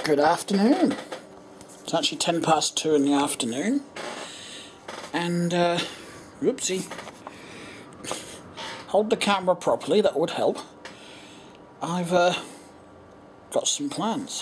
Good afternoon. It's actually 2:10 in the afternoon, and whoopsie, hold the camera properly, that would help. I've got some plans.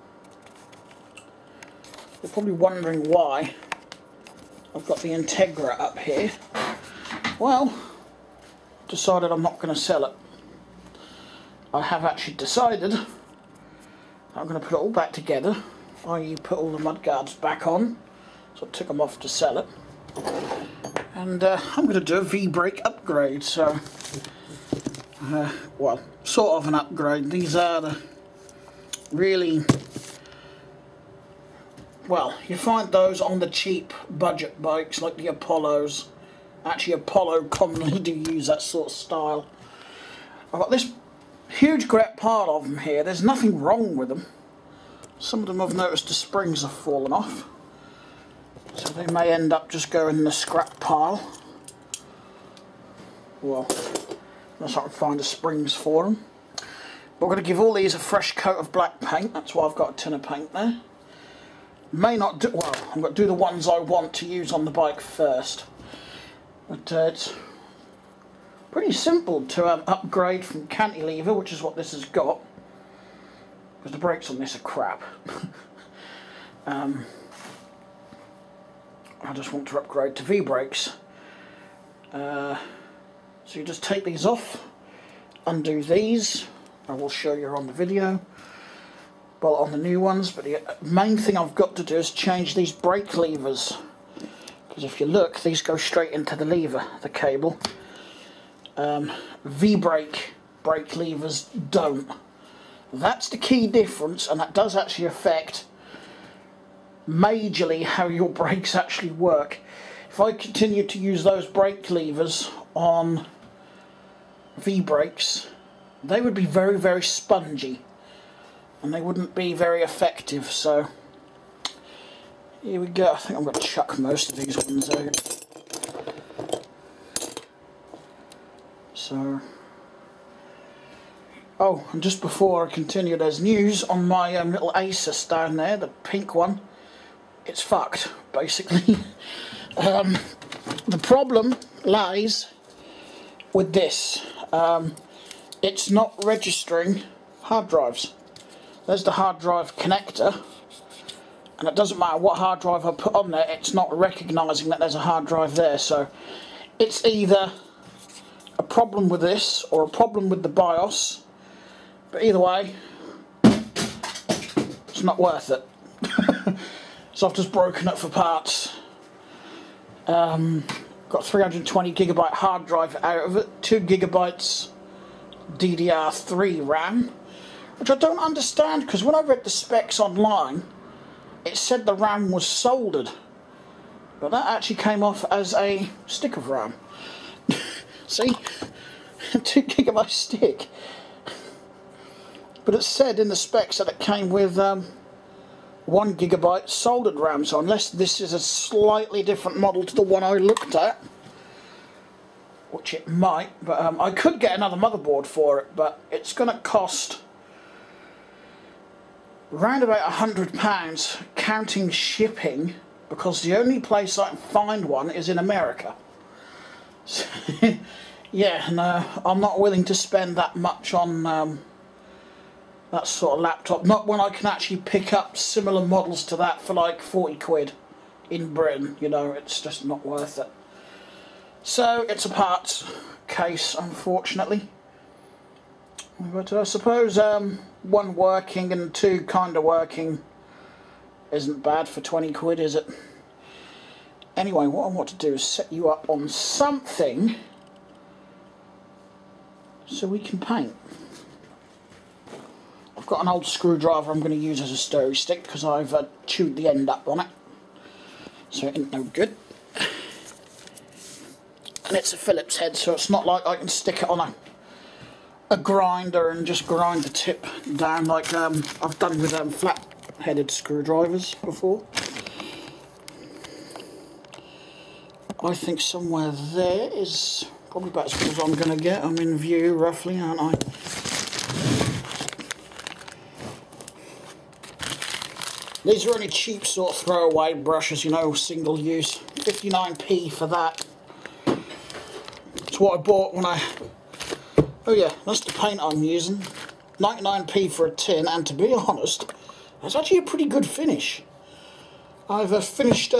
You're probably wondering why I've got the Integra up here. Well, decided I'm not going to sell it. I have actually decided I'm going to put it all back together, i.e. put all the mudguards back on, so I took them off to sell it. And I'm going to do a V-brake upgrade, so, well, sort of an upgrade. These are the really, well, you find those on the cheap budget bikes like the Apollos. Actually, Apollo commonly do use that sort of style. I've got this huge great pile of them here. There's nothing wrong with them. Some of them I've noticed the springs have fallen off, so they may end up just going in the scrap pile. Well, unless I can find the springs for them. But we're going to give all these a fresh coat of black paint. That's why I've got a tin of paint there. May not do, well, I'm going to do the ones I want to use on the bike first. But it's pretty simple to upgrade from cantilever, which is what this has got, because the brakes on this are crap. I just want to upgrade to V-brakes. So you just take these off, undo these. I will show you on the video, well, on the new ones. But the main thing I've got to do is change these brake levers. Because if you look, these go straight into the lever, the cable. V-brake brake levers don't. That's the key difference, and that does actually affect majorly how your brakes actually work. If I continue to use those brake levers on V-brakes, they would be very, very spongy, and they wouldn't be very effective. So here we go. I think I'm going to chuck most of these ones out. So, oh, and just before I continue, there's news on my little Asus down there, the pink one. It's fucked, basically. The problem lies with this. It's not registering hard drives. There's the hard drive connector, and it doesn't matter what hard drive I put on there, it's not recognising that there's a hard drive there. So it's either a problem with this or a problem with the BIOS, but either way, it's not worth it. So I've just broken it for parts. Got 320 gigabyte hard drive out of it, 2 gigabytes DDR3 RAM, which I don't understand, because when I read the specs online, it said the RAM was soldered, but that actually came off as a stick of RAM. See, 2 gigabyte stick. But it said in the specs that it came with 1 gigabyte soldered RAM. So unless this is a slightly different model to the one I looked at, which it might, but I could get another motherboard for it, but it's going to cost around about £100, counting shipping, because the only place I can find one is in America. So, yeah, and I'm not willing to spend that much on that sort of laptop. Not when I can actually pick up similar models to that for like 40 quid in Britain. You know, it's just not worth it. So it's a parts case, unfortunately. But I suppose 1 working and 2 kind of working isn't bad for 20 quid, is it? Anyway, what I want to do is set you up on something so we can paint. I've got an old screwdriver I'm going to use as a stir stick, because I've chewed the end up on it, so it ain't no good. And it's a Phillips head, so it's not like I can stick it on a grinder and just grind the tip down like I've done with flat-headed screwdrivers before. I think somewhere there is probably about as good as I'm going to get. I'm in view roughly, aren't I? These are only cheap sort of throwaway brushes, you know, single use. 59p for that. That's what I bought when I... Oh yeah, that's the paint I'm using. 99p for a tin, and to be honest, that's actually a pretty good finish. I've finished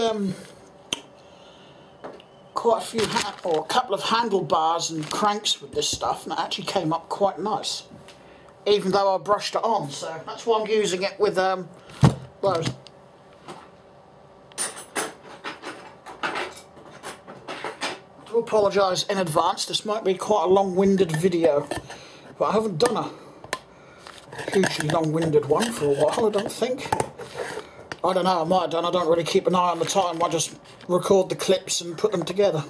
quite a few, or a couple of handlebars and cranks with this stuff, and it actually came up quite nice. Even though I brushed it on, so that's why I'm using it with those. I do apologise in advance, this might be quite a long-winded video, but I haven't done a hugely long-winded one for a while, I don't think. I don't know, I might have done, I don't really keep an eye on the time, I just record the clips and put them together.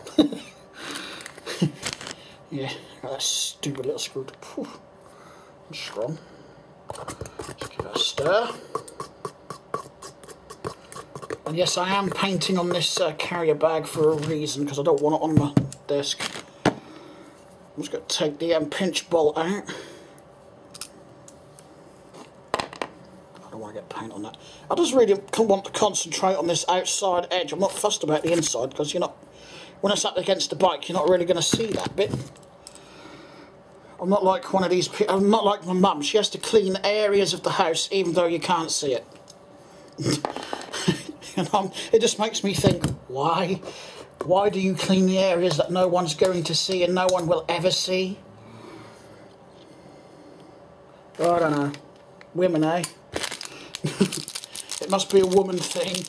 Yeah, got that stupid little screw. Strong. Let's give it a stir. And yes, I am painting on this carrier bag for a reason, because I don't want it on my desk. I'm just going to take the pinch bolt out. I don't want to get paint on that. I just really want to concentrate on this outside edge. I'm not fussed about the inside, because you're not, when it's up against the bike, you're not really going to see that bit. I'm not like one of these people, I'm not like my mum. She has to clean areas of the house even though you can't see it. And it just makes me think, why? Why do you clean the areas that no one's going to see and no one will ever see? Oh, I don't know. Women, eh? It must be a woman thing.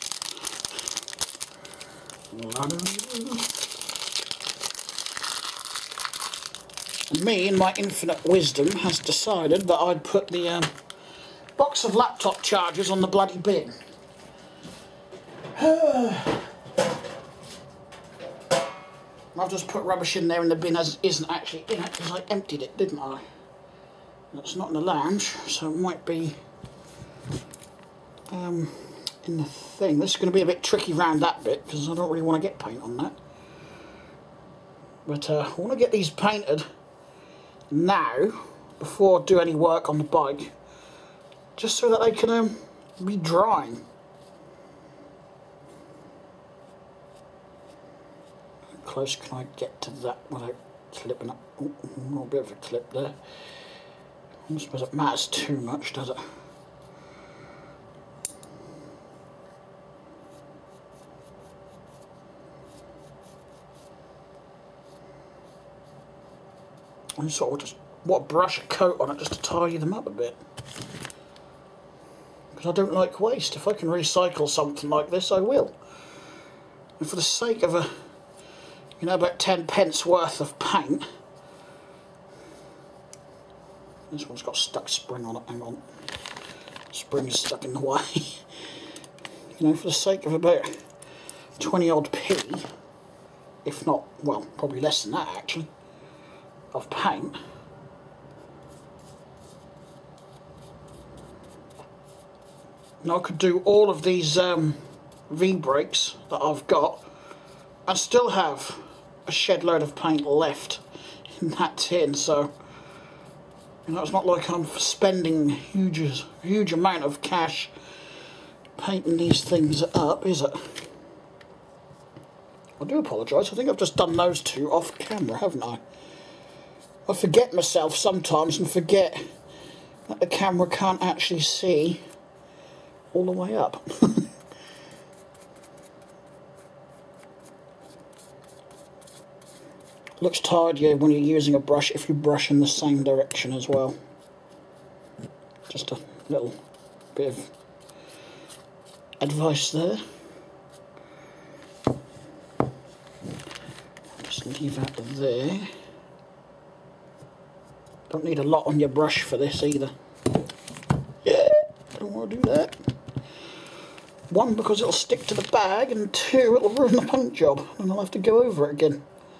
And me, in my infinite wisdom, has decided that I'd put the box of laptop chargers on the bloody bin. I've just put rubbish in there and the bin isn't actually in it because I emptied it, didn't I? It's not in the lounge, so it might be in the thing. This is going to be a bit tricky round that bit because I don't really want to get paint on that. But I want to get these painted now before I do any work on the bike, just so that they can be drying. How close can I get to that without clipping up? Oh, a little bit of a clip there. I don't suppose it matters too much, does it? I sort of just want to brush a coat on it just to tidy them up a bit. Because I don't like waste. If I can recycle something like this, I will. And for the sake of a, you know, about 10 pence worth of paint. This one's got a stuck spring on it, hang on. Spring is stuck in the way. You know, for the sake of about 20 odd p, if not, well, probably less than that actually, of paint. Now I could do all of these V-brakes that I've got and still have a shed load of paint left in that tin, so you know, it's not like I'm spending huge amount of cash painting these things up, is it? I do apologise, I think I've just done those two off camera, haven't I? I forget myself sometimes and forget that the camera can't actually see all the way up. Looks tidier when you're using a brush if you brush in the same direction as well. Just a little bit of advice there. Just leave that there. Don't need a lot on your brush for this either. Yeah, don't want to do that. One, because it'll stick to the bag, and two, it'll ruin the paint job and I'll have to go over it again.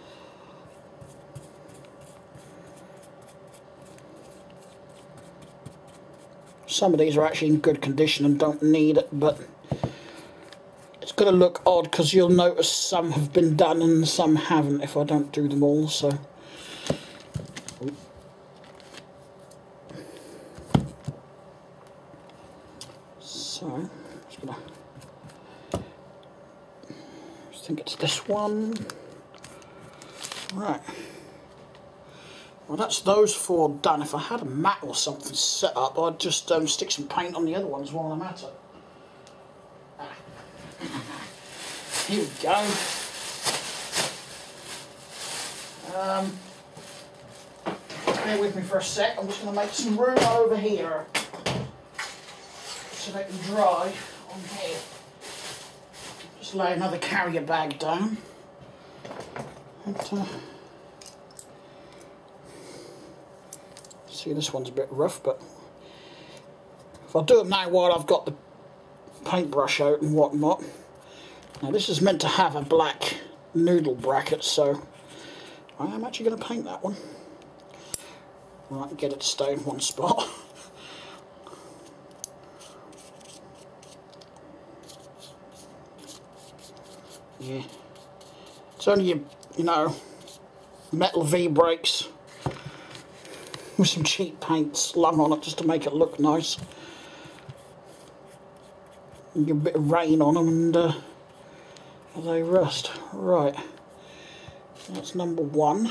Some of these are actually in good condition and don't need it, but it's going to look odd because you'll notice some have been done and some haven't if I don't do them all, so. So think it's this one. Right. Well, that's those 4 done. If I had a mat or something set up, I'd just stick some paint on the other ones while I'm at it. Here we go. Bear with me for a sec. I'm just going to make some room over here so they can dry on here. Just lay another carrier bag down. See, this one's a bit rough, but if I do it now while I've got the paintbrush out and whatnot. Now this is meant to have a black noodle bracket, so I am actually going to paint that one. Right, get it to stay in one spot. Yeah, it's only you know, metal V-brakes with some cheap paint slung on it just to make it look nice. And get a bit of rain on them and they rust. Right, that's number 1.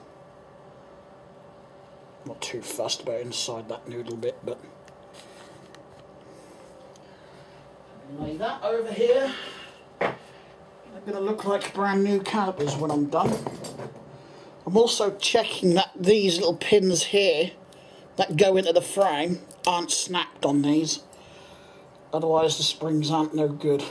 Not too fussed about inside that noodle bit, but lay that over here. They're going to look like brand new calipers when I'm done. I'm also checking that these little pins here that go into the frame aren't snapped on these, otherwise the springs aren't no good.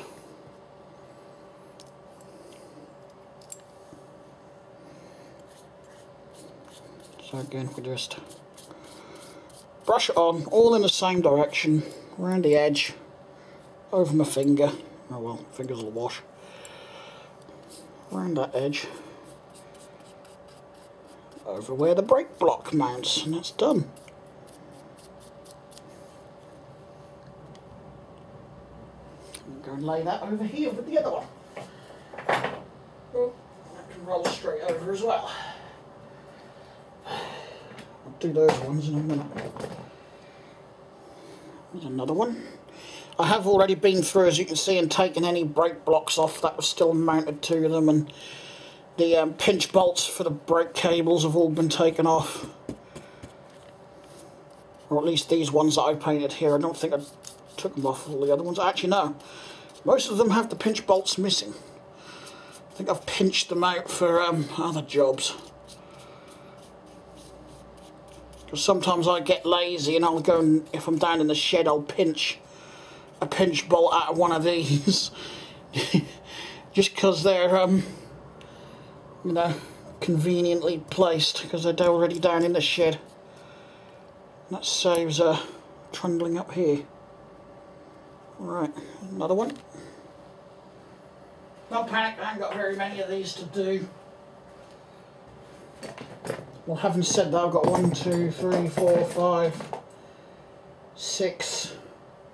So again, we just brush it on, all in the same direction, around the edge, over my finger. Oh well, fingers will wash. Around that edge, over where the brake block mounts, and that's done. I'm going to lay that over here with the other one. Oh, that can roll straight over as well. I'll do those ones in a minute. There's another one. I have already been through, as you can see, and taken any brake blocks off that were still mounted to them, and the pinch bolts for the brake cables have all been taken off. Or at least these ones that I painted here. I don't think I took them off all the other ones. Actually, no. Most of them have the pinch bolts missing. I think I've pinched them out for other jobs. Because sometimes I get lazy and I'll go and, if I'm down in the shed, I'll pinch a pinch bolt out of one of these. Just because they're, you know, conveniently placed, because they're already down in the shed. And that saves trundling up here. Right, another one. Don't panic, I haven't got very many of these to do. Well, having said that, I've got 1, 2, 3, 4, 5, 6.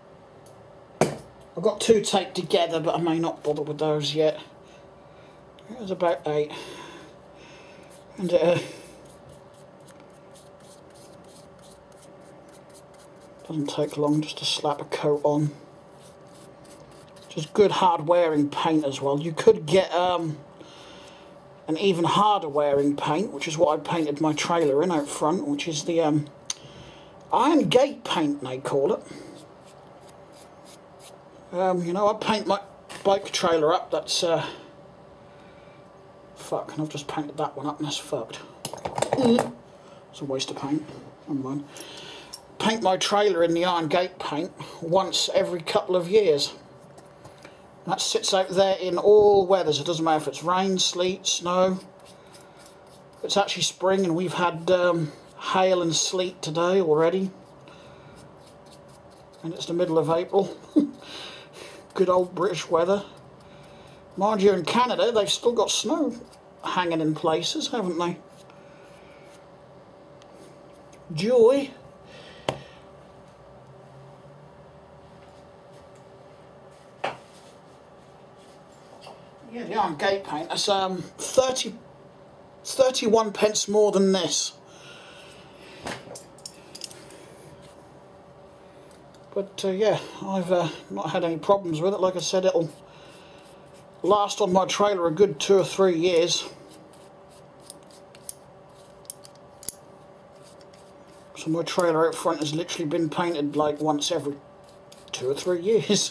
I've got 2 taped together, but I may not bother with those yet. There's about 8. And doesn't take long just to slap a coat on. Just good hard wearing paint as well. You could get an even harder wearing paint, which is what I painted my trailer in out front, which is the iron gate paint, they call it. You know, I paint my bike trailer up, that's fuck, and I've just painted that one up and that's fucked. It's a waste of paint, never mind. Paint my trailer in the iron gate paint once every couple of years. That sits out there in all weathers. It doesn't matter if it's rain, sleet, snow. It's actually spring and we've had hail and sleet today already. And it's the middle of April. Good old British weather. Mind you, in Canada, they've still got snow hanging in places, haven't they? Joy. Yeah, the iron gate paint, that's 31 pence more than this. But yeah, I've not had any problems with it. Like I said, it'll last on my trailer a good 2 or 3 years. So my trailer out front has literally been painted like once every 2 or 3 years.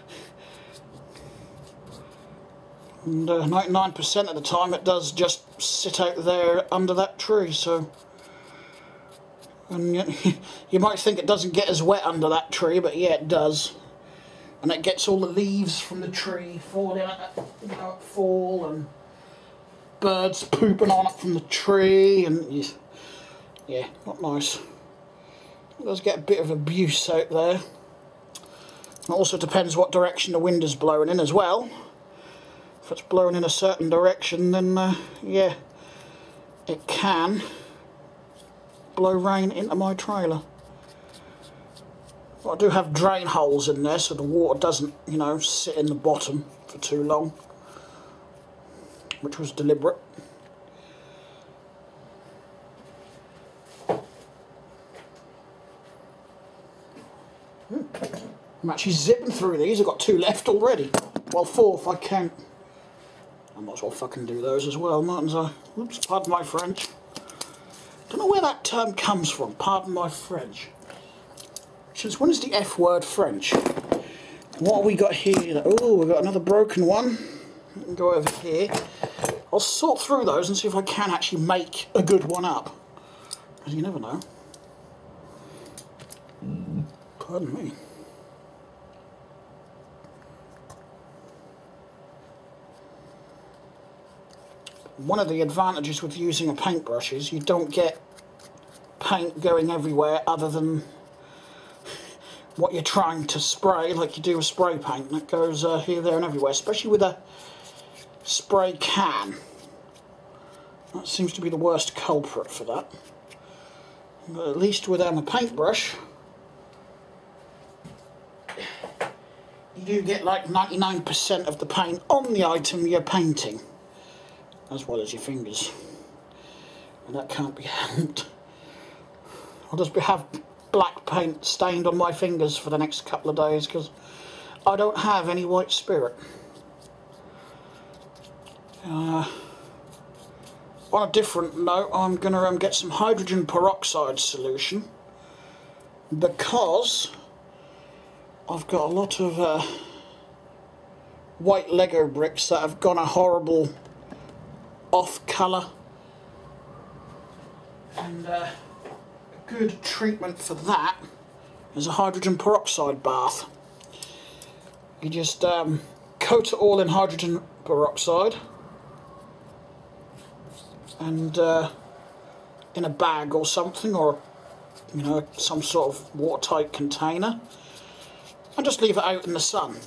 And 99% of the time it does just sit out there under that tree, so... And you might think it doesn't get as wet under that tree, but yeah, it does. And it gets all the leaves from the tree falling at fall, and birds pooping on it from the tree, and yeah, not nice. It does get a bit of abuse out there. It also depends what direction the wind is blowing in as well. If it's blowing in a certain direction, then yeah, it can blow rain into my trailer. But I do have drain holes in there so the water doesn't, you know, sit in the bottom for too long, which was deliberate. I'm actually zipping through these. I've got 2 left already. Well, 4 if I count. I might as well fucking do those as well, mightn't I? Oops, pardon my French. Don't know where that term comes from, pardon my French. Since when is the F word French? What have we got here? Oh, we've got another broken one. We can go over here. I'll sort through those and see if I can actually make a good one up. Because you never know. Pardon me. One of the advantages with using a paintbrush is you don't get paint going everywhere other than what you're trying to spray, like you do with spray paint. That goes here, there and everywhere, especially with a spray can. That seems to be the worst culprit for that. But at least with a paintbrush, you do get like 99% of the paint on the item you're painting, as well as your fingers, and that can't be helped. I'll just have black paint stained on my fingers for the next couple of days because I don't have any white spirit. On a different note, I'm going to get some hydrogen peroxide solution because I've got a lot of white Lego bricks that have gone a horrible off colour, and a good treatment for that is a hydrogen peroxide bath. You just coat it all in hydrogen peroxide and in a bag or something, or you know, some sort of watertight container, and just leave it out in the sun.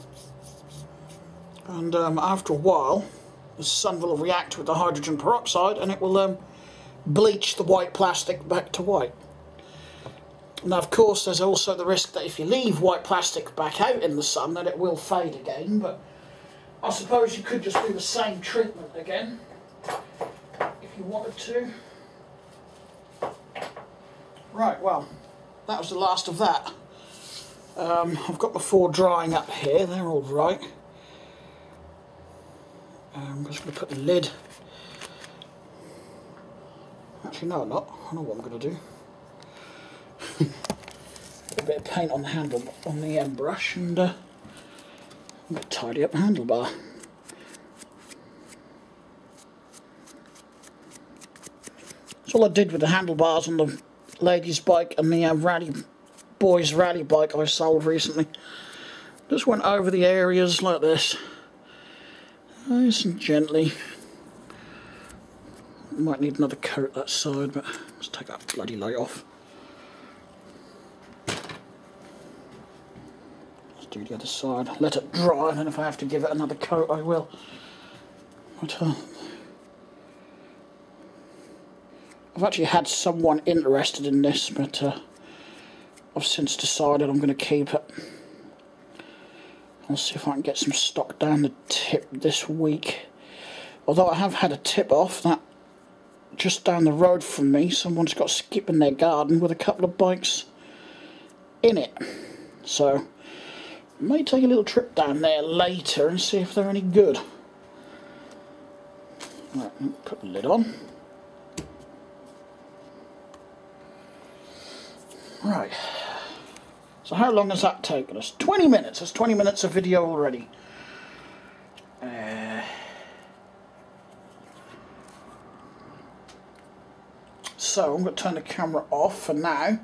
And after a while, the sun will react with the hydrogen peroxide and it will bleach the white plastic back to white. Now, of course, there's also the risk that if you leave white plastic back out in the sun, that it will fade again, but I suppose you could just do the same treatment again if you wanted to. Right, well, that was the last of that. I've got my 4 drying up here, they're all right. I'm just going to put the lid. Actually, no, I'm not. I know what I'm going to do. Put a bit of paint on the handle, on the end brush, and I'm going to tidy up the handlebar. That's all I did with the handlebars on the ladies' bike and the boys' rally bike I sold recently. Just went over the areas like this. Nice and gently. Might need another coat that side, but let's take that bloody light off. Let's do the other side. Let it dry, and then if I have to give it another coat, I will. But, I've actually had someone interested in this, but I've since decided I'm going to keep it. I'll see if I can get some stock down the tip this week. Although I have had a tip off that just down the road from me, someone's got a skip in their garden with a couple of bikes in it. So May take a little trip down there later and see if they're any good. Right, put the lid on. Right. So how long has that taken us? 20 minutes. That's 20 minutes of video already. So I'm going to turn the camera off for now.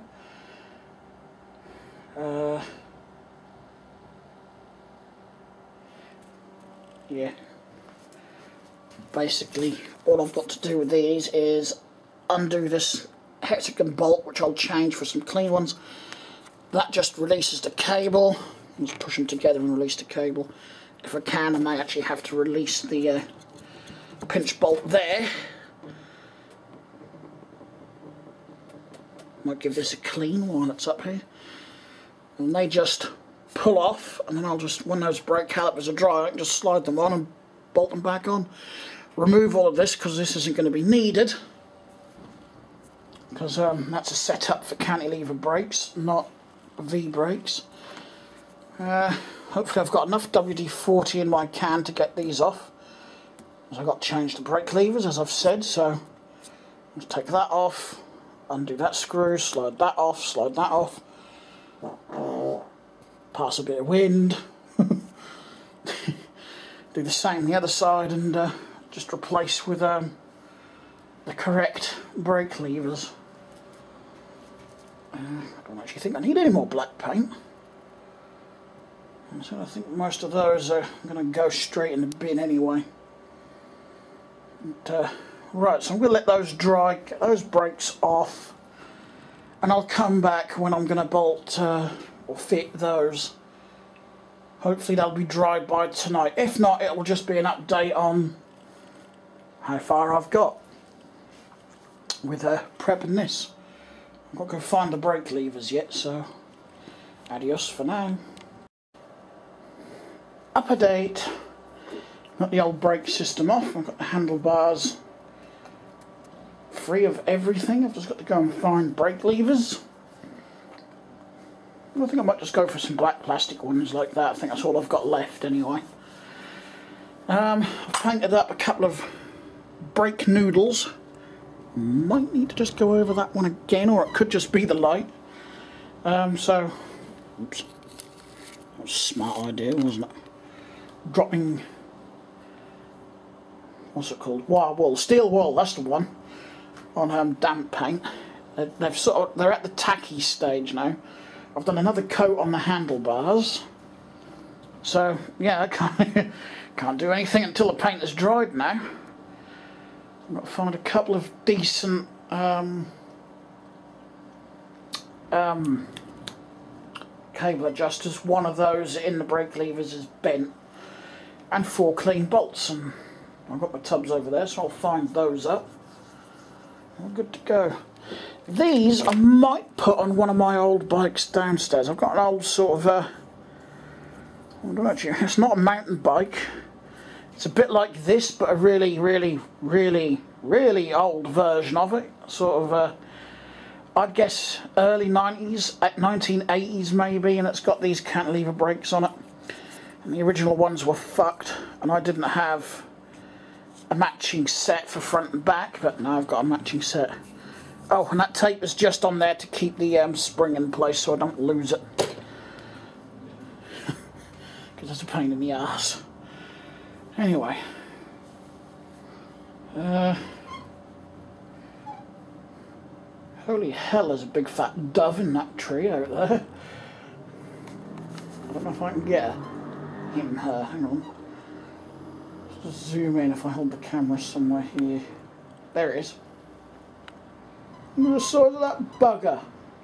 Yeah. Basically, all I've got to do with these is undo this hexagon bolt, which I'll change for some clean ones. That just releases the cable. I'll just push them together and release the cable. If I can, I may actually have to release the pinch bolt there. Might give this a clean while it's up here. And they just pull off, and then I'll just, when those brake calipers are dry, I can just slide them on and bolt them back on. Remove all of this because this isn't going to be needed. Because that's a setup for cantilever brakes, not V brakes. Hopefully I've got enough WD-40 in my can to get these off. I've got to change the brake levers, as I've said, so let's take that off, undo that screw, slide that off, slide that off. Pass a bit of wind. Do the same the other side and just replace with the correct brake levers. I don't actually think I need any more black paint. So I think most of those are going to go straight in the bin anyway. And, right, so I'm going to let those dry, get those brakes off, and I'll come back when I'm going to bolt or fit those. Hopefully they'll be dried by tonight. If not, it will just be an update on how far I've got with prepping this. I've got to go find the brake levers yet, so adios for now. Up a date. Got the old brake system off. I've got the handlebars free of everything. I've just got to go and find brake levers. I think I might just go for some black plastic ones like that. I think that's all I've got left anyway. I've painted up a couple of brake noodles. Might need to just go over that one again, or it could just be the light. Oops. That was a smart idea, wasn't it? Dropping, what's it called? Wire wool, steel wool, that's the one, on damp paint. They're at the tacky stage now. I've done another coat on the handlebars. So yeah, I can't do anything until the paint is dried now. I've got to find a couple of decent cable adjusters. One of those in the brake levers is bent, and 4 clean bolts, and I've got my tubs over there, so I'll find those up. All good to go. These I might put on one of my old bikes downstairs. I've got an old sort of it's not a mountain bike. It's a bit like this, but a really, really, really, really old version of it. Sort of, I'd guess early 90s, 1980s maybe, and it's got these cantilever brakes on it. And the original ones were fucked, and I didn't have a matching set for front and back, but now I've got a matching set. Oh, and that tape is just on there to keep the spring in place so I don't lose it. Because it's a pain in the arse. Anyway. Holy hell, there's a big fat dove in that tree out there. I don't know if I can get him, hang on. Just zoom in if I hold the camera somewhere here. There it is. Look at the size of that bugger.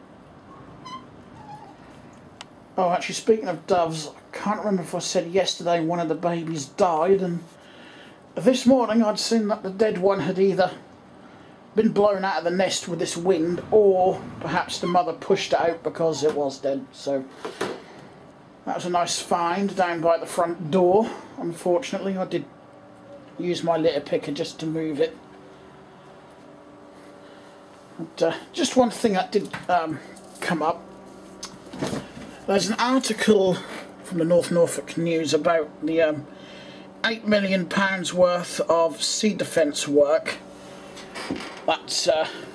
Oh, actually, speaking of doves, I can't remember if I said yesterday one of the babies died, and this morning I'd seen that the dead one had either been blown out of the nest with this wind, or perhaps the mother pushed it out because it was dead. So that was a nice find down by the front door. Unfortunately, I did use my litter picker just to move it. But, just one thing that did come up. There's an article from the North Norfolk News about the £8 million worth of sea defence work that's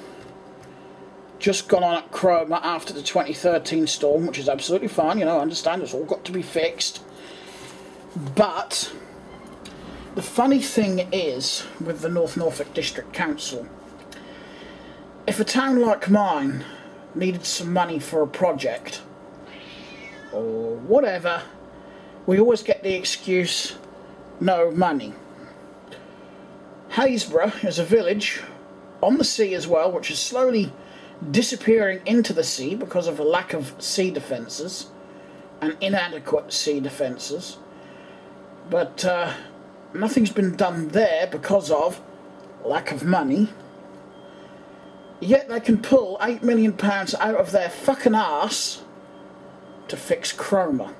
just gone on at Cromer after the 2013 storm, which is absolutely fine, you know, I understand it's all got to be fixed. But the funny thing is, with the North Norfolk District Council, if a town like mine needed some money for a project, or whatever, we always get the excuse, no money. Haysborough is a village on the sea as well, which is slowly disappearing into the sea because of a lack of sea defences and inadequate sea defences. But nothing's been done there because of lack of money. Yet they can pull £8 million out of their fucking arse to fix Cromer.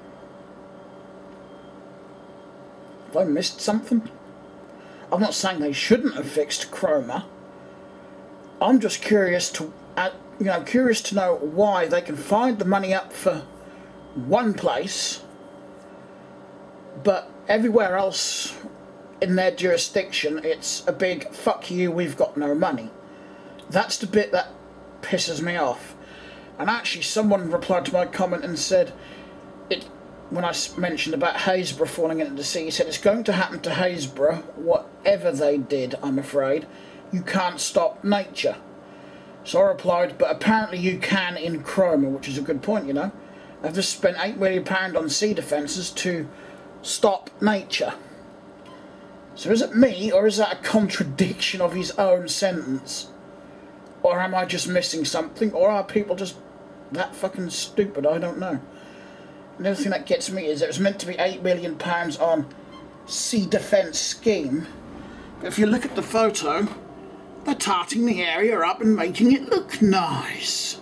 Have I missed something? I'm not saying they shouldn't have fixed Cromer. I'm just curious to, curious to know why they can find the money up for one place, but everywhere else in their jurisdiction it's a big fuck you, we've got no money. That's the bit that pisses me off. And actually someone replied to my comment and said, when I mentioned about Haysborough falling into the sea, he said it's going to happen to Haysborough whatever they did, I'm afraid. You can't stop nature. So I replied, but apparently you can in Cromer, which is a good point, you know. They've just spent £8 million on sea defences to stop nature. So is it me, or is that a contradiction of his own sentence? Or am I just missing something? Or are people just that fucking stupid? I don't know. And the other thing that gets me is it was meant to be £8 million on sea defence scheme. But if you look at the photo, they're tarting the area up and making it look nice.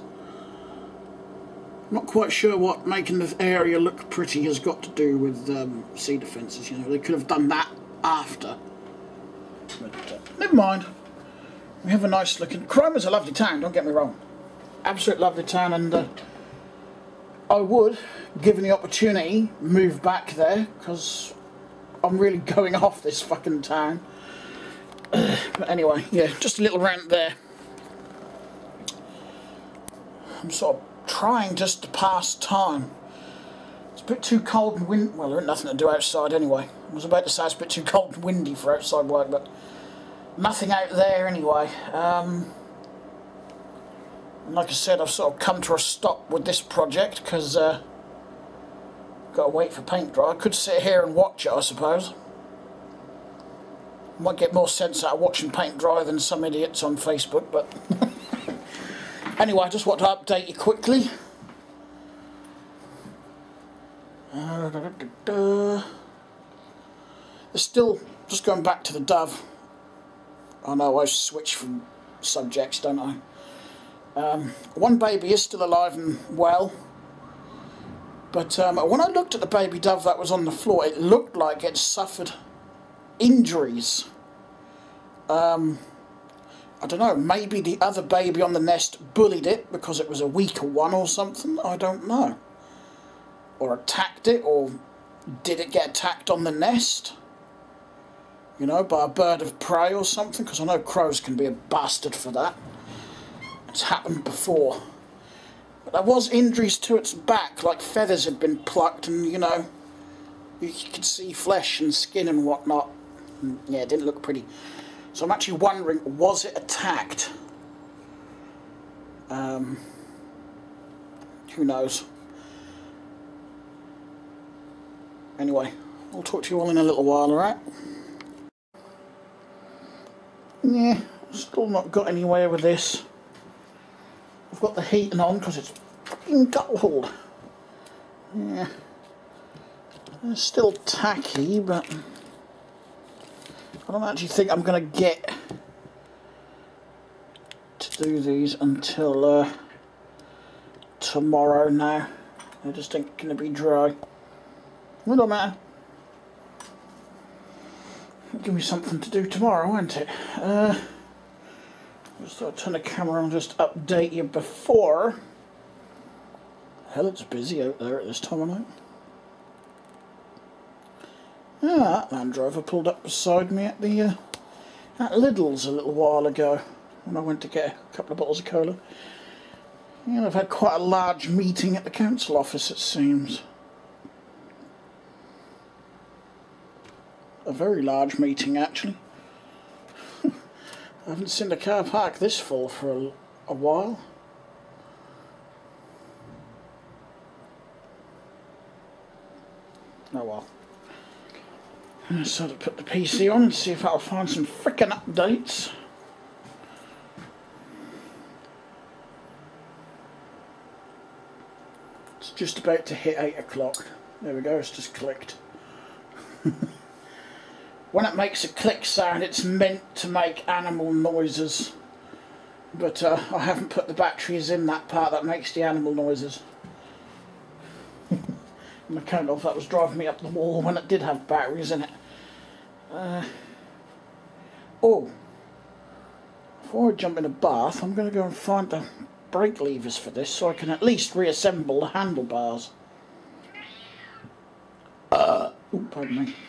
Not quite sure what making the area look pretty has got to do with sea defences. You know, they could have done that after. But never mind. We have a nice looking... Cromer's a lovely town, don't get me wrong. Absolute lovely town, and I would, given the opportunity, move back there, because I'm really going off this fucking town. But anyway, yeah, just a little rant there. I'm sort of trying just to pass time. It's a bit too cold and windy. Well, there ain't nothing to do outside anyway. I was about to say it's a bit too cold and windy for outside work, but nothing out there anyway. Like I said, I've sort of come to a stop with this project because got to wait for paint dry. I could sit here and watch it, I suppose. Might get more sense out of watching paint dry than some idiots on Facebook, but anyway, I just want to update you quickly. There's still, just going back to the dove. I know I switch from subjects, don't I? One baby is still alive and well, but when I looked at the baby dove that was on the floor, it looked like it suffered injuries. I don't know, maybe the other baby on the nest bullied it because it was a weaker one or something, I don't know. Or attacked it, or did it get attacked on the nest? You know, by a bird of prey or something, because I know crows can be a bastard for that. It's happened before. But there was injuries to its back, like feathers had been plucked, and you know, you could see flesh and skin and whatnot. And, yeah, it didn't look pretty. So I'm actually wondering, was it attacked? Who knows? Anyway, I'll talk to you all in a little while, alright? Yeah, still not got anywhere with this. I've got the heating on because it's fucking cold. Yeah. It's still tacky, but I don't actually think I'm going to get to do these until tomorrow now. I just think it's going to be dry. It don't matter. It'll give me something to do tomorrow, won't it? Just thought I'd turn the camera and just update you before. Hell, it's busy out there at this time of night. Ah, that Land Rover pulled up beside me at the at Lidl's a little while ago when I went to get a couple of bottles of cola. Yeah, they've had quite a large meeting at the council office, it seems. A very large meeting, actually. I haven't seen the car park this full for a while. Oh well. So to put the PC on and see if I'll find some frickin' updates. It's just about to hit 8 o'clock. There we go, it's just clicked. When it makes a click sound, it's meant to make animal noises. But I haven't put the batteries in that part that makes the animal noises. I can't know if that was driving me up the wall when it did have batteries in it. Oh, before I jump in a bath, I'm going to go and find the brake levers for this so I can at least reassemble the handlebars. Oh, pardon me.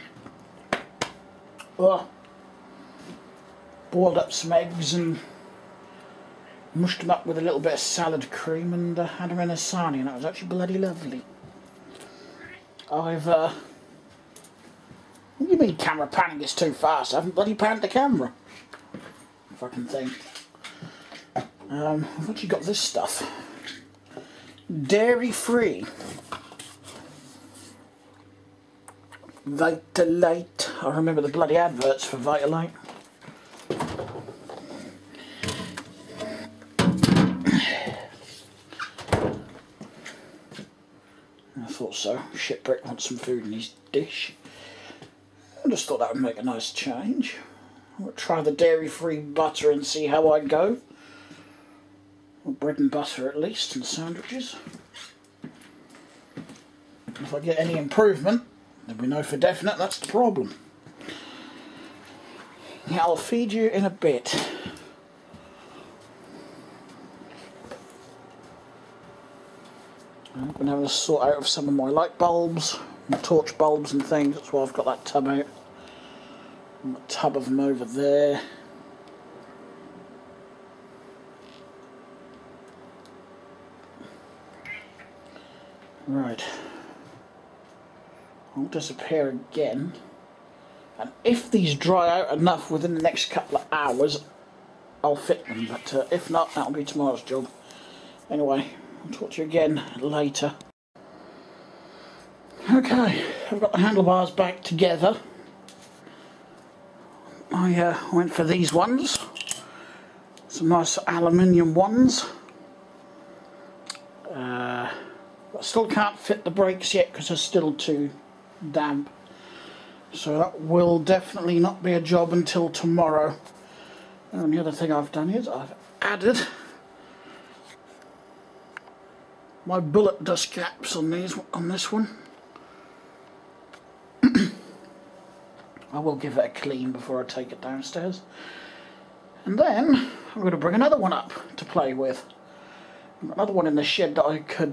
Boiled up some eggs and mushed them up with a little bit of salad cream and had them in a sarnie, and that was actually bloody lovely. What do you mean camera panning is too fast? I haven't bloody panned the camera. Fucking thing. I've actually got this stuff. Dairy free. Vitalite. I remember the bloody adverts for Vitalite. I thought so. Shitbrick wants some food in his dish. I just thought that would make a nice change. I'll try the dairy-free butter and see how I go. Or bread and butter at least, and sandwiches. If I get any improvement, then we know for definite that's the problem. Yeah, I'll feed you in a bit. I've been having to sort out of some of my light bulbs, and torch bulbs and things. That's why I've got that tub out. And a tub of them over there. Right. I'll disappear again. And if these dry out enough within the next couple of hours, I'll fit them. But if not, that'll be tomorrow's job. Anyway, I'll talk to you again later. Okay, I've got the handlebars back together. I went for these ones. Some nice aluminium ones. I still can't fit the brakes yet because they're still too damp. So that will definitely not be a job until tomorrow. And the other thing I've done is I've added my bullet dust caps on this one. I will give it a clean before I take it downstairs. And then I'm going to bring another one up to play with. Another one in the shed that I could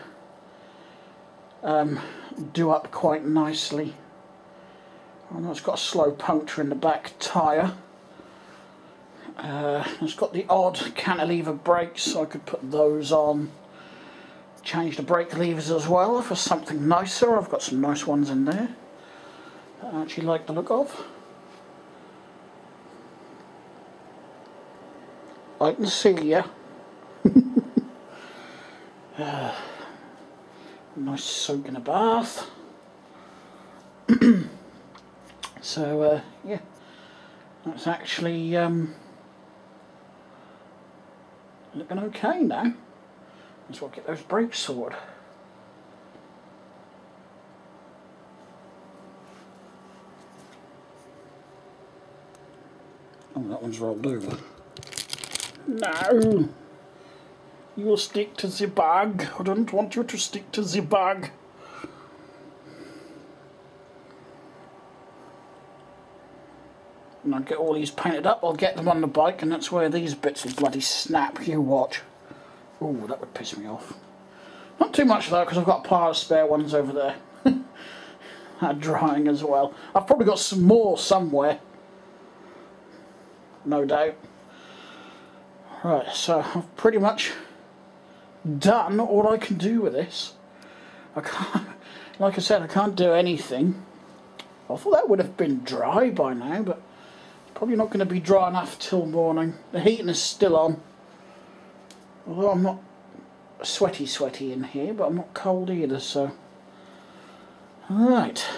do up quite nicely. I know it's got a slow puncture in the back tyre. It's got the odd cantilever brakes, so I could put those on. Change the brake levers as well for something nicer. I've got some nice ones in there that I actually like the look of. I can see ya. Nice soak in a bath. So yeah, that's actually looking okay now. Let's go get those brakes sorted. Oh, that one's rolled over. No! You will stick to the bag. I don't want you to stick to the bag. When I get all these painted up, I'll get them on the bike, and that's where these bits will bloody snap. You watch. Oh, that would piss me off. Not too much though, because I've got a pile of spare ones over there. drying as well. I've probably got some more somewhere, no doubt. Right, so I've pretty much done all I can do with this. I can't, like I said, I can't do anything. I thought that would have been dry by now, but probably not going to be dry enough till morning. The heating is still on. Although I'm not sweaty in here, but I'm not cold either, so... Right.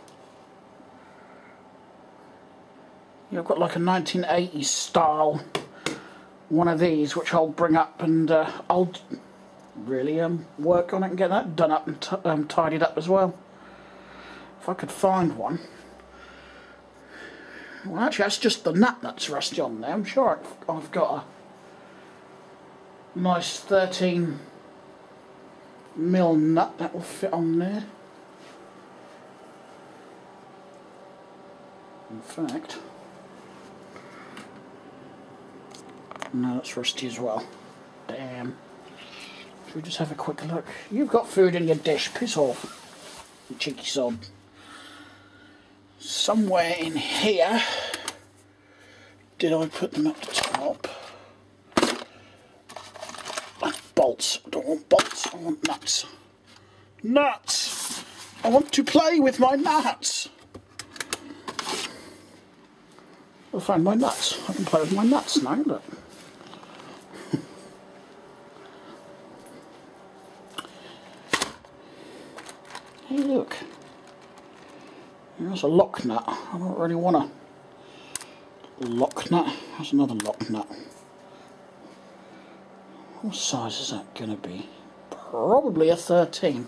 Yeah, I've got like a 1980s style one of these, which I'll bring up and I'll really work on it and get that done up and tidied up as well. If I could find one. Well, actually, that's just the nut that's rusty on there. I'm sure I've got a nice 13mm nut that will fit on there. In fact, no, that's rusty as well. Damn. Should we just have a quick look? You've got food in your dish. Piss off, you cheeky sod. Somewhere in here, did I put them up the top? Bolts. I don't want bolts. I want nuts. Nuts! I want to play with my nuts. I'll find my nuts. I can play with my nuts now, look. Hey, look. There's a lock nut. I don't really want a lock nut. There's another lock nut. What size is that going to be? Probably a 13.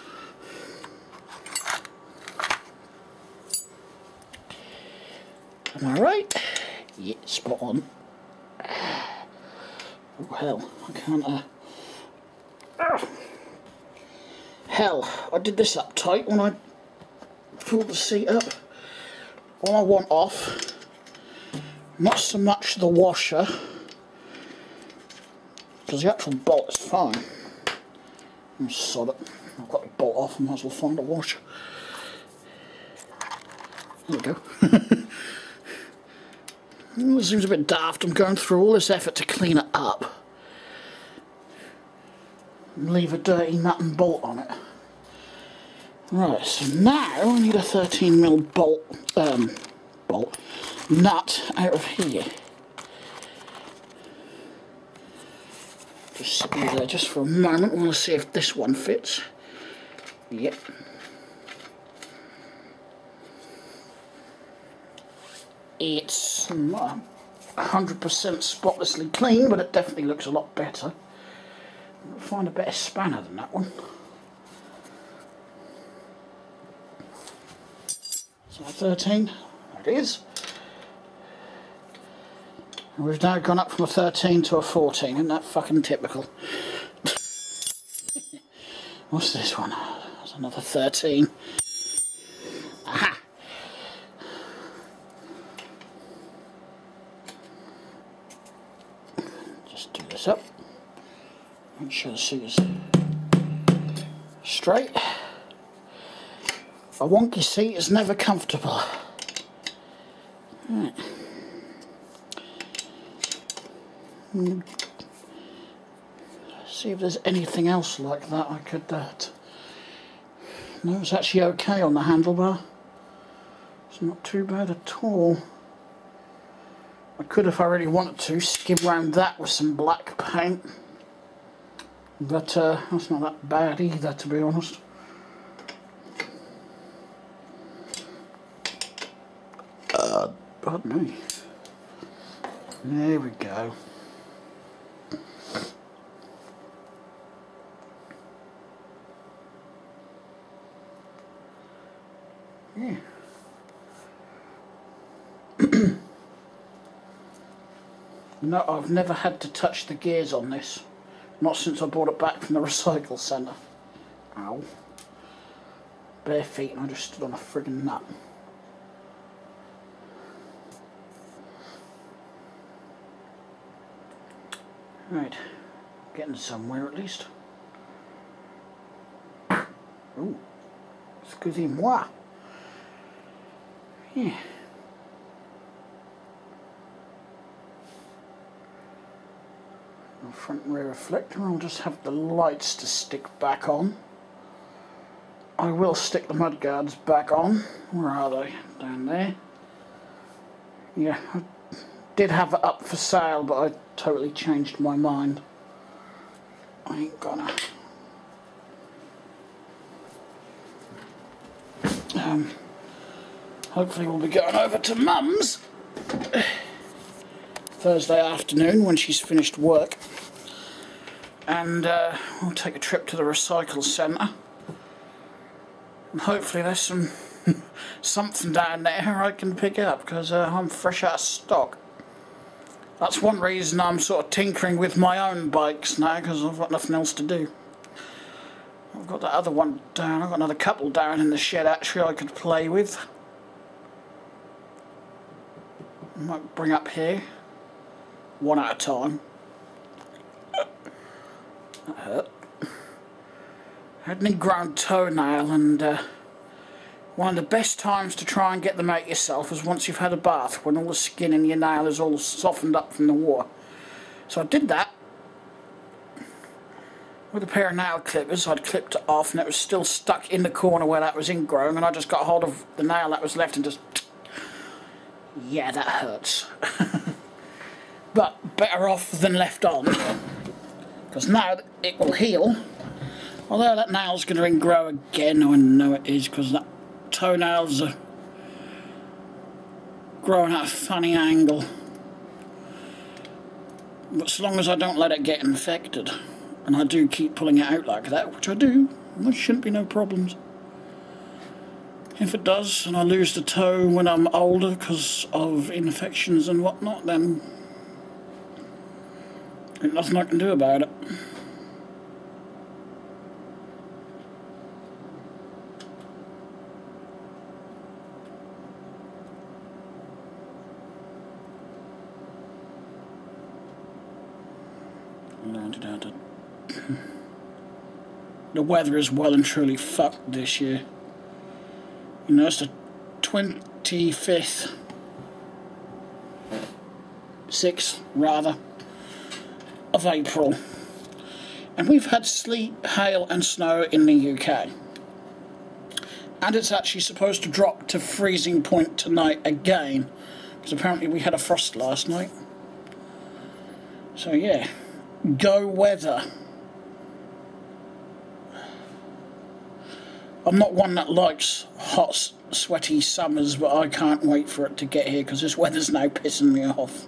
Am I right? Yeah, spot on. Oh hell, I can't hell, I did this up tight when I pulled the seat up. All I want off, not so much the washer, because the actual bolt is fine. I'm sod it. I've got the bolt off, I might as well find a washer. There we go. It seems a bit daft. I'm going through all this effort to clean it up and leave a dirty nut and bolt on it. Right, so now I need a 13mm nut out of here. Just sit there just for a moment. I want to see if this one fits. Yep. It's not 100% spotlessly clean, but it definitely looks a lot better. I'll find a better spanner than that one. So 13, there it is. And we've now gone up from a 13 to a 14, isn't that fucking typical? What's this one? There's another 13. Aha! Just do this up. Make sure the seat is straight. A wonky seat is never comfortable. Right. See if there's anything else like that I could no, it's actually okay on the handlebar. It's not too bad at all. I could, if I really wanted to, skim around that with some black paint, but that's not that bad either, to be honest. Pardon me. There we go. Yeah. No, I've never had to touch the gears on this. Not since I brought it back from the recycle centre. Ow. Bare feet and I just stood on a friggin' nut. Right. Getting somewhere at least. Oh. Excusez-moi. Yeah. Front and rear reflector. I'll just have the lights to stick back on. I will stick the mudguards back on. Where are they? Down there. Yeah, I did have it up for sale, but I totally changed my mind. I ain't gonna. Hopefully we'll be going over to Mum's Thursday afternoon when she's finished work, and we'll take a trip to the recycle centre, and hopefully there's something down there I can pick up, because I'm fresh out of stock. That's one reason I'm sort of tinkering with my own bikes now, because I've got nothing else to do. I've got that other one down. I've got another couple down in the shed actually I could play with. I might bring up here one at a time. That hurt. I had an ingrown toenail, and one of the best times to try and get them out yourself is once you've had a bath, when all the skin in your nail is all softened up from the water. So I did that with a pair of nail clippers. I'd clipped it off and it was still stuck in the corner where that was ingrown, and I just got hold of the nail that was left and just... yeah, that hurts. But better off than left on, because now it will heal. Although that nail's going to ingrow again, I know it is, because that toenails are growing at a funny angle. But as long as I don't let it get infected, and I do keep pulling it out like that, which I do, there shouldn't be no problems. If it does, and I lose the toe when I'm older because of infections and whatnot, then there's nothing I can do about it. The weather is well and truly fucked this year. You know, it's the 25th, 6th rather, of April, and we've had sleet, hail and snow in the UK, and it's actually supposed to drop to freezing point tonight again, because apparently we had a frost last night. So yeah, go weather. I'm not one that likes hot, sweaty summers, but I can't wait for it to get here, because this weather's now pissing me off.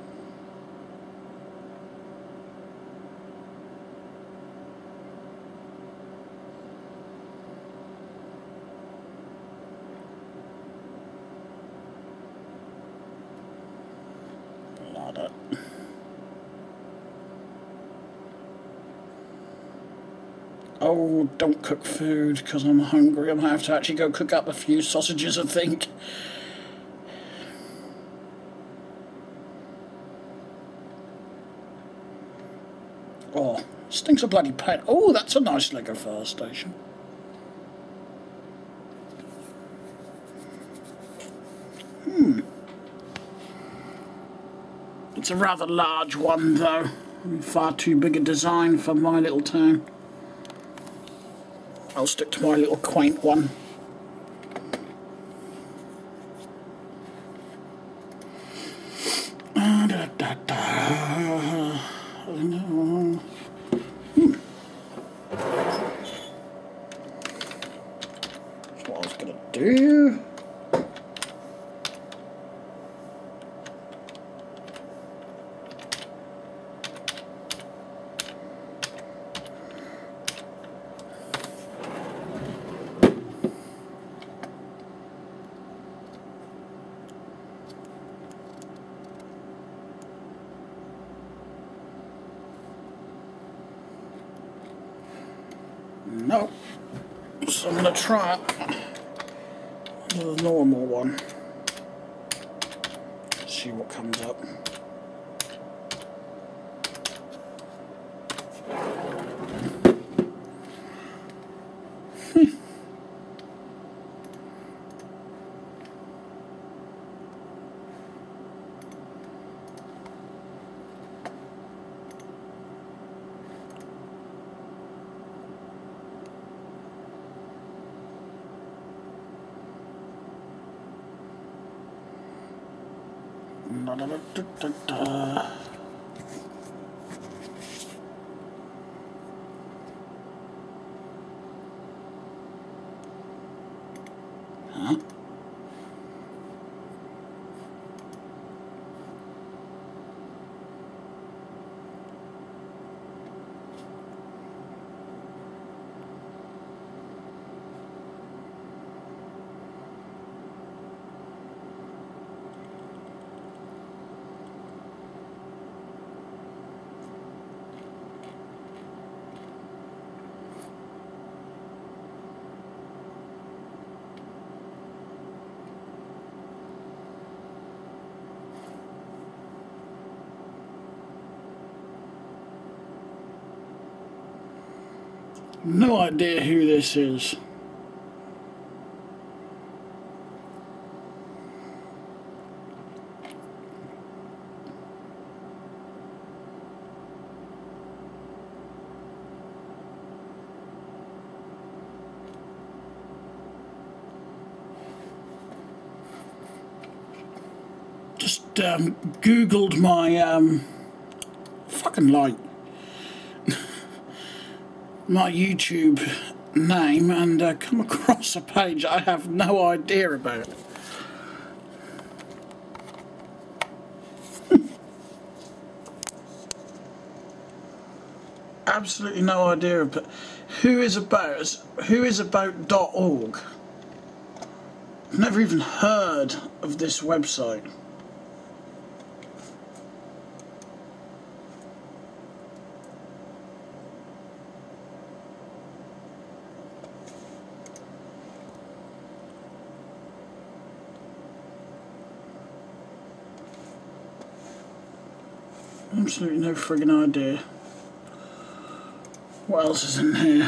Love it. Oh, don't cook food, because I'm hungry. I'm going to have to actually go cook up a few sausages, I think. Oh, stinks of bloody paint. Oh, that's a nice Lego fire station. It's a rather large one, though. Far too big a design for my little town. I'll stick to my little quaint one. That's what I was gonna do. No, so I'm going to try it with a normal one, see what comes up. Huh? No idea who this is. Just Googled my fucking light. My YouTube name and come across a page I have no idea about. Absolutely no idea about whoisabout.org. I've never even heard of this website. Absolutely no friggin' idea. What else is in here?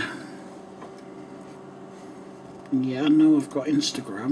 Yeah, I know I've got Instagram.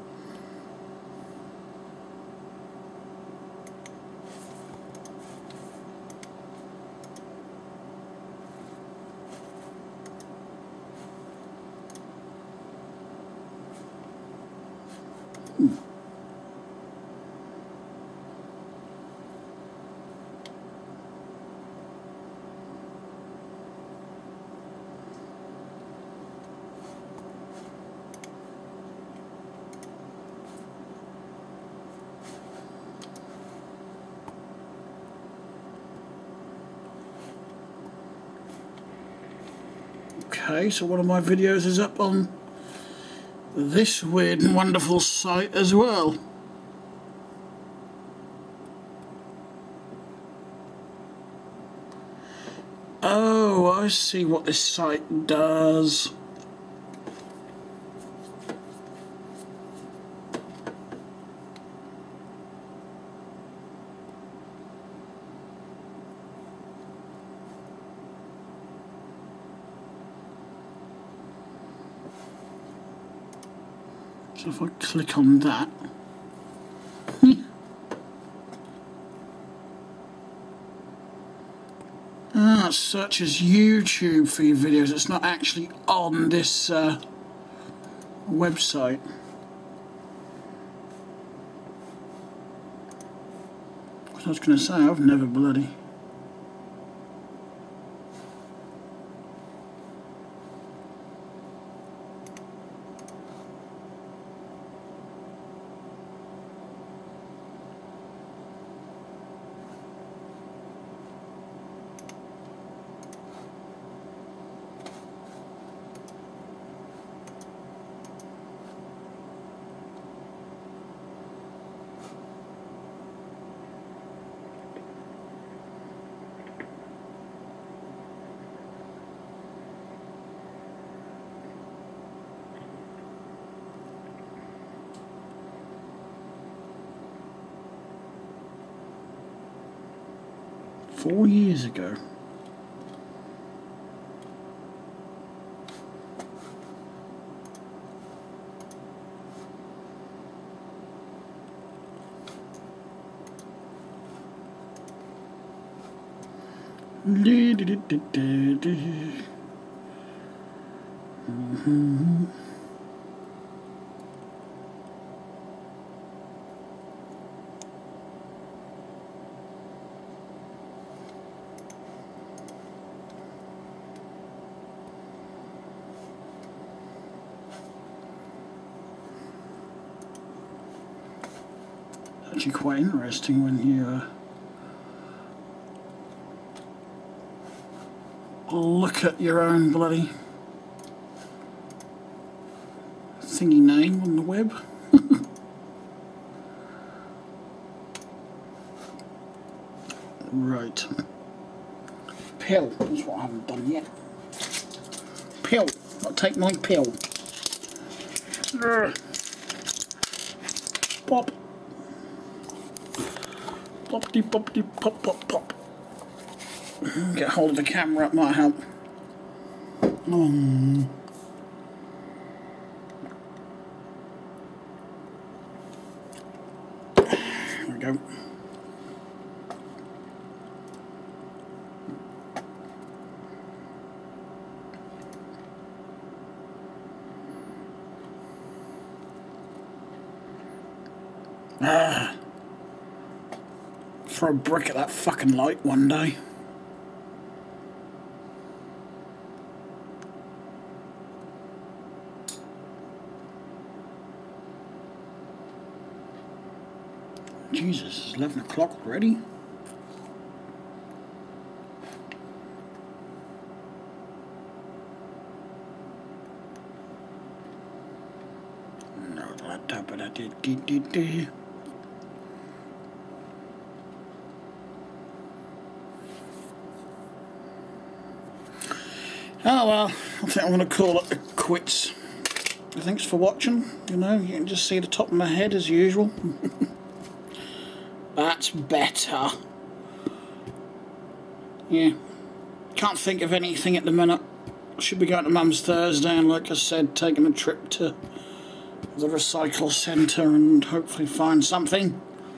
Okay, so one of my videos is up on this weird and wonderful site as well. Oh, I see what this site does. So if I click on that, it searches YouTube for your videos. It's not actually on this website. I was going to say, I've never bloody... "4 years ago." actually quite interesting when you look at your own bloody thingy name on the web. Right. Pill is what I haven't done yet. Pill. I'll take my pill. Pop. Poppity poppity pop pop pop. Get hold of the camera, it might help. There we go. Throw a brick at that fucking light one day. Jesus, it's 11 o'clock already. No, oh well, I think I'm going to call it quits. Thanks for watching. You know, you can just see the top of my head as usual. That's better. Yeah. Can't think of anything at the minute. Should be going to Mum's Thursday and, like I said, taking a trip to the recycle centre and hopefully find something.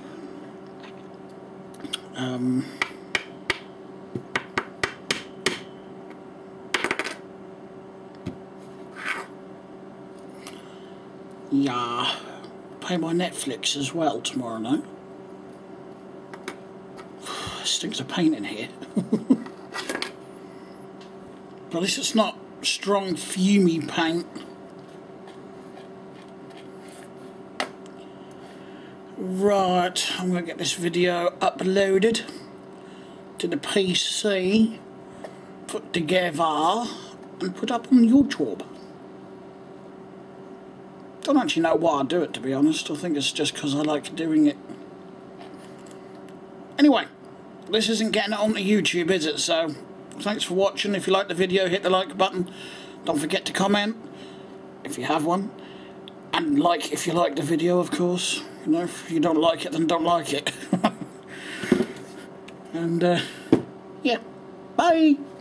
Yeah, pay my Netflix as well tomorrow night. Stinks of paint in here. But at least it's not strong fumey paint. Right, I'm going to get this video uploaded to the PC, put together and put up on YouTube. Don't actually know why I do it, to be honest. I think it's just because I like doing it. Anyway, this isn't getting it onto YouTube, is it? So, thanks for watching. If you like the video, hit the like button. Don't forget to comment if you have one. And like if you like the video, of course. You know, if you don't like it, then don't like it. And, yeah. Bye!